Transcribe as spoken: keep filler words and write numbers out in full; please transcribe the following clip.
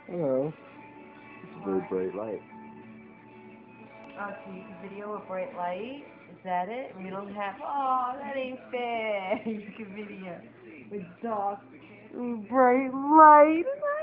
Oh, it's a very bright light. Oh, so you can video a bright light? Is that it? We don't have. Oh, that ain't fair. You can video with dark, bright light.